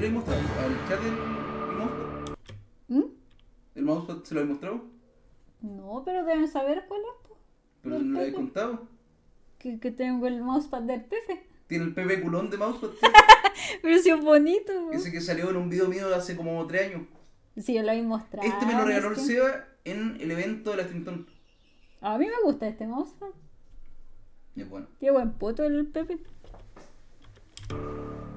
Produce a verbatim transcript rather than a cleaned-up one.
lo he mostrado? ¿Al chat del mousepad? ¿Mm? ¿El mousepad se lo he mostrado? No, pero deben saber cuál es, po. ¿Pero Del no lo he Pepe. contado? Que, que tengo el mousepad del Pepe. Tiene el Pepe culón de mousepad, tío. Pero si es bonito, po. Ese que salió en un video mío de hace como tres años. Sí, yo lo he mostrado. Este me lo regaló el este. Seba en el evento de la Streamton. A mí me gusta este mousepad. Y es bueno. Qué buen puto el Pepe.